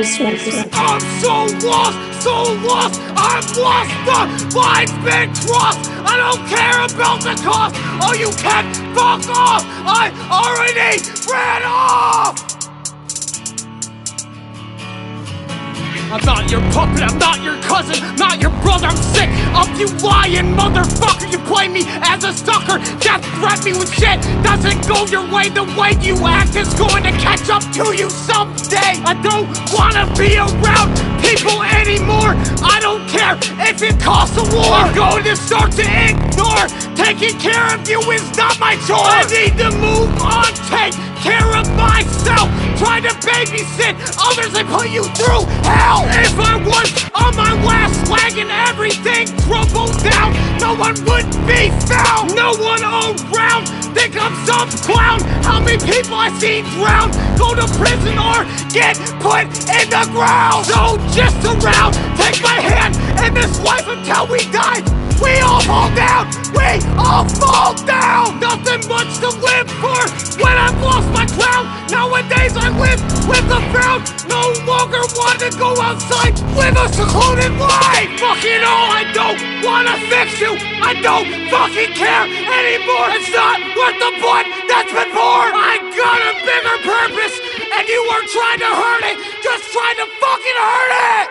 I'm so lost, I've lost, the line's been crossed. I don't care about the cost. Oh, you can fuck off, I already ran off. I'm not your puppet, I'm not your cousin, not your brother, I'm sick of you lying motherfucker. You play me as a sucker, death threat me with shit. Doesn't go your way, the way you act is going to catch up to you someday. I don't wanna be around people anymore. I don't care if it costs a war. I'm going to start to ignore. Taking care of you is not my chore. I need to move on, take care of myself. Try to babysit others and put you through hell. If I was on my last leg and everything crumbled down, no one would be found. No one around, think I'm some clown. How many people I seen drown, go to prison or get put in the ground? So just around, take my hand in this life until we die. We all fall down, we all fall down. Nothing much to live for when I've lost my crown. Nowadays I live with a frown. No longer want to go outside, live a secluded life. Fucking all, I don't wanna fix you. I don't fucking care anymore. It's not worth the blood that's been poured. I got a bigger purpose, and you are trying to hurt it. Just trying to fucking hurt it.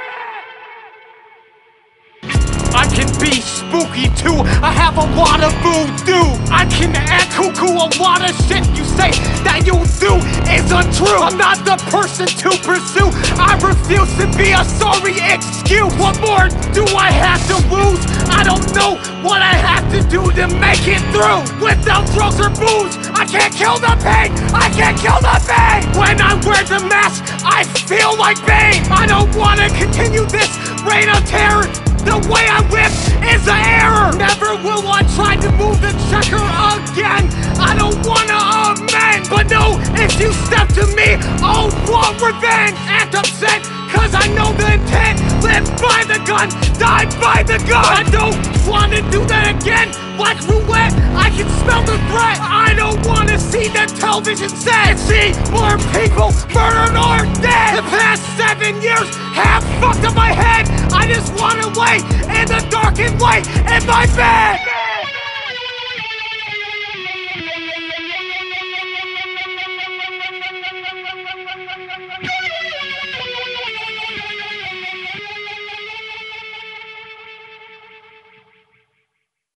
I can be spooky too, I have a lot of voodoo. I can act cuckoo, a lot of shit you say that you'll do is untrue. I'm not the person to pursue, I refuse to be a sorry excuse. What more do I have to lose? I don't know what I have to do to make it through. Without drugs or booze, I can't kill the pain, I can't kill the pain. When I wear the mask, I feel like pain. I don't wanna continue this reign of terror. The way I live is an error. Never will I try to move the checker again. I don't wanna amend, but no, if you step to me, I'll want revenge. Act upset, cause I know the intent. Live by the gun, die by the gun. I don't wanna do that again. Like roulette, I can smell the threat. I don't wanna see the television set. See more people murdered or dead. The past 7 years have fucked up my head. I just wanna lay in the dark and light in my bed.